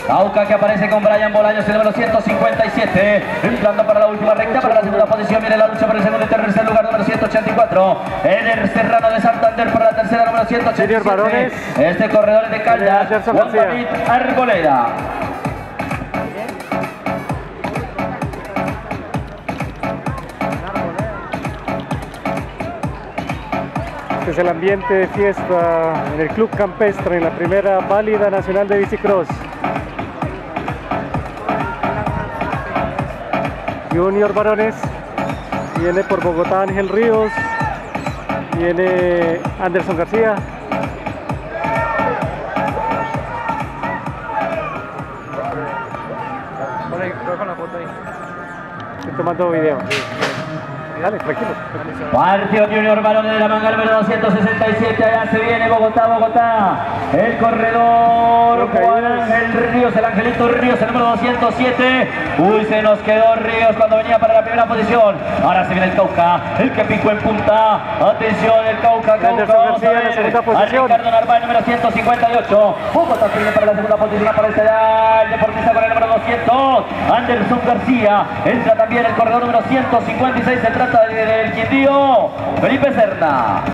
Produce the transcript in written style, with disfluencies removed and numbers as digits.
Cauca que aparece con Brian Bolaños, el número 157. Entrando para la última recta, para la segunda posición. Viene la lucha por el segundo y tercer lugar, número 184. Eder Serrano de Santander para la tercera, número 187. Este corredor es de Caldas, Juan David Arboleda. Este es el ambiente de fiesta en el Club Campestre, en la primera válida nacional de bicicross. Junior varones, viene por Bogotá Ángel Ríos, viene Anderson García. Con la foto ahí. Estoy tomando video. Dale, tranquilo. Partió Junior varones de la manga número 267. Allá se viene Bogotá, Bogotá. El corredor Juan Ángel Ríos, el Angelito Ríos, el número 207. Uy, se nos quedó Ríos cuando venía para la primera posición. Ahora se viene el Cauca, el que picó en punta. Atención, el Cauca, vamos a ver. A Ricardo Narváez, número 158. Bogotá se viene para la segunda posición. Aparece ya el deportista con el número 200. Anderson García. Entra también el corredor número 156. Se trata del Quindío, Felipe Serna.